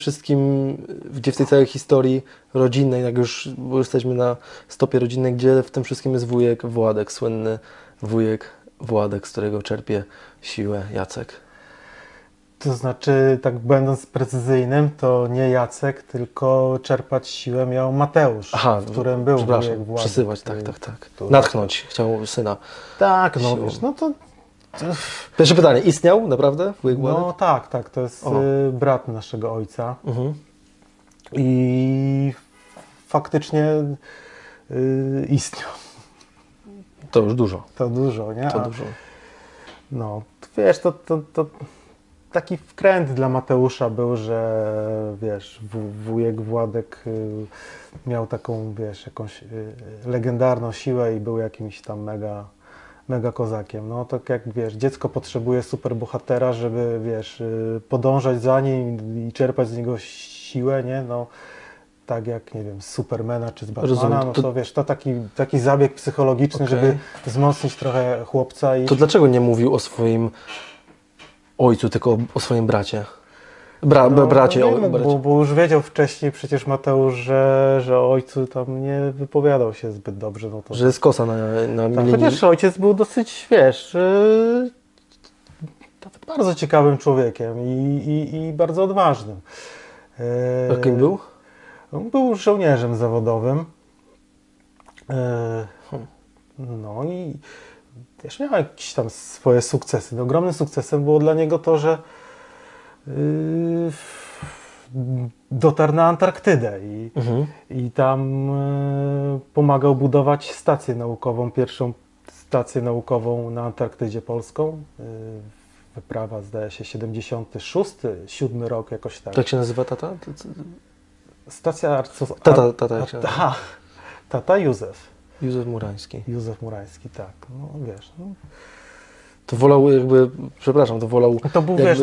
wszystkim, gdzie w tej całej historii rodzinnej, jak już bo jesteśmy na stopie rodzinnej, gdzie w tym wszystkim jest wujek Władek, słynny wujek Władek, z którego czerpie siłę Jacek? To znaczy, tak będąc precyzyjnym, to nie Jacek, tylko czerpać siłę miał Mateusz, Aha, w którym był przepraszam, wujek Władek. przesyłać, tak. Natchnąć, chciał syna. Tak, no siłą. wiesz, no to... Pierwsze pytanie, istniał naprawdę wujek Władek? No tak, to jest brat naszego ojca. Mhm. I faktycznie istniał. To już dużo. To dużo, nie? To dużo. No, wiesz, to taki wkręt dla Mateusza był, że wiesz, wujek Władek miał taką, wiesz, jakąś legendarną siłę i był jakimś tam mega kozakiem. No tak jak wiesz, dziecko potrzebuje superbohatera, żeby wiesz, podążać za nim i czerpać z niego siłę, nie? No tak jak, nie wiem, z Supermana czy z Batmana, Rozumiem. no to wiesz, to taki zabieg psychologiczny, Okej. żeby wzmocnić trochę chłopca i... To dlaczego nie mówił o swoim ojcu, tylko o swoim bracie? Bracie, nie mógł, bo już wiedział wcześniej przecież Mateusz, że o ojcu tam nie wypowiadał się zbyt dobrze. No to... że jest kosa na Tak, linii. chociaż ojciec był dosyć, wiesz, nawet bardzo ciekawym człowiekiem i bardzo odważnym. A kim był? On był żołnierzem zawodowym. No i wiesz, miał jakieś tam swoje sukcesy. No, ogromnym sukcesem było dla niego to, że dotarł na Antarktydę i tam pomagał budować stację naukową, pierwszą stację naukową na Antarktydzie polską. Wyprawa, zdaje się, 76, 7 rok, jakoś tak. Tak się nazywa tata? Stacja... Tata jak się nazywa? Tata Józef. Józef Murański. Józef Murański, tak. No wiesz, no. To wolał jakby, przepraszam, to wolał... To był, jakby... wiesz,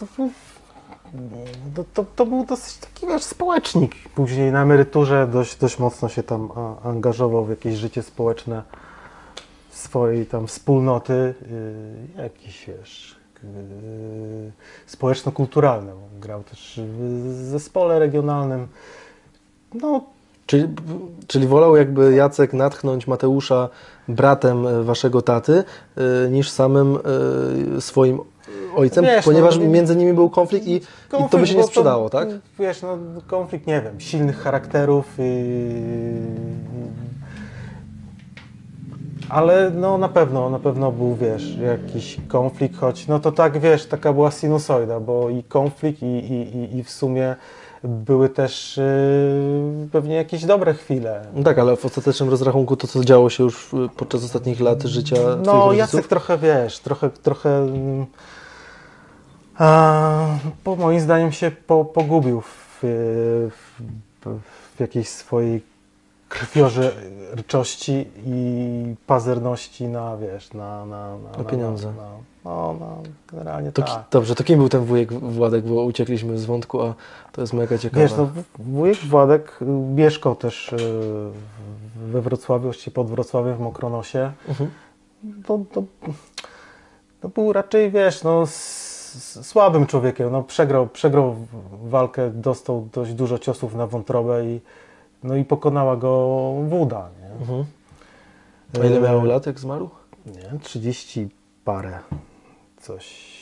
to był dosyć taki, wiesz, społecznik. Później na emeryturze dość mocno się tam angażował w jakieś życie społeczne swojej tam wspólnoty, jakieś, wiesz, społeczno-kulturalne. Grał też w zespole regionalnym. No, Czyli wolał jakby Jacek natchnąć Mateusza bratem waszego taty, niż samym swoim ojcem, wiesz, ponieważ między nimi był konflikt i to by się nie sprzedało, tak? Wiesz, no konflikt, nie wiem, silnych charakterów, ale no na pewno był, wiesz, jakiś konflikt, choć no to tak, wiesz, taka była sinusoida, bo i konflikt i w sumie były też pewnie jakieś dobre chwile. No tak, ale w ostatecznym rozrachunku to, co działo się już podczas ostatnich lat życia twoich No rodziców? Jacek trochę, wiesz, trochę po moim zdaniem się pogubił w jakiejś swojej krwiożerczości i pazerności na, wiesz, na pieniądze. Generalnie To, tak. dobrze, to kim był ten wujek Władek, bo uciekliśmy z wątku, a to jest mega ciekawe. Wiesz, no, wujek Władek mieszkał też we Wrocławiu, właściwie pod Wrocławiem, w Mokronosie. To był raczej, wiesz, no, słabym człowiekiem. No, przegrał walkę, dostał dość dużo ciosów na wątrobę i pokonała go wóda. Nie? A ile miał lat, jak zmarł? Nie, 30 parę. Coś...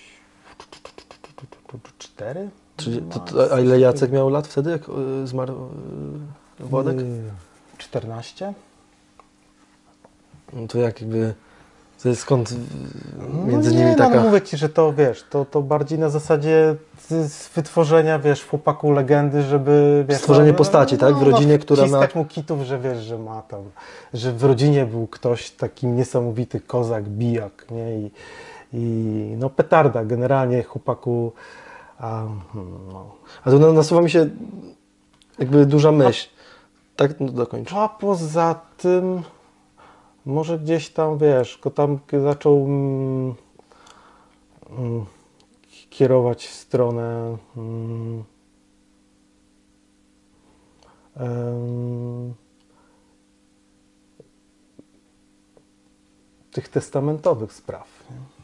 4? A ile Jacek miał lat wtedy, jak zmarł Władek? 14. No to jak jakby... To jest skąd między nimi taka... No mówię Ci, że to, wiesz, to bardziej na zasadzie wytworzenia, wiesz, w chłopaku legendy, żeby... Wiesz, stworzenie postaci, tak? W rodzinie, która ma... mu kitów, że wiesz, że ma tam... Że w rodzinie był ktoś taki niesamowity kozak, bijak, nie? I no petarda, generalnie chłopaku... A tu nasuwa mi się jakby duża myśl. Tak? No dokończ. A poza tym... Może gdzieś tam, wiesz, go tam zaczął kierować w stronę tych testamentowych spraw. Nie?